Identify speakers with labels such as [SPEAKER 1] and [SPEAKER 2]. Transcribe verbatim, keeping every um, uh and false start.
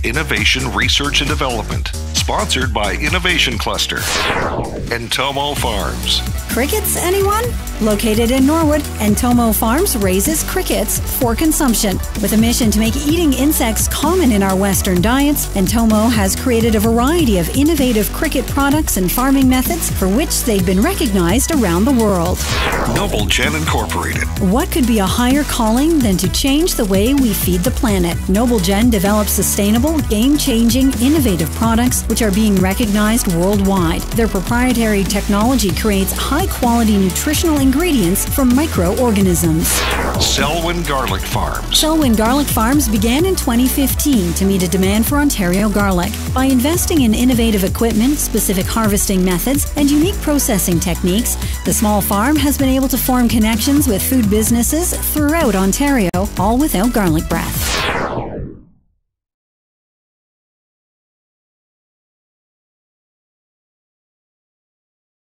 [SPEAKER 1] Innovation Research and Development, sponsored by Innovation Cluster. Entomo Farms.
[SPEAKER 2] Crickets, anyone? Located in Norwood, Entomo Farms raises crickets for consumption. With a mission to make eating insects common in our Western diets, Entomo has created a variety of innovative cricket products and farming methods for which they've been recognized around the world.
[SPEAKER 1] Noble Gen Incorporated.
[SPEAKER 2] What could be a higher calling than to change the way we feed the planet? Noble Gen develops sustainable, game-changing, innovative products which are being recognized worldwide. Their proprietary technology creates high-quality nutritional ingredients from microorganisms.
[SPEAKER 1] Selwyn Garlic Farms.
[SPEAKER 2] Selwyn Garlic Farms began in twenty fifteen to meet a demand for Ontario garlic. By investing in innovative equipment, specific harvesting methods, and unique processing techniques, the small farm has been able to form connections with food businesses throughout Ontario, all without garlic breath.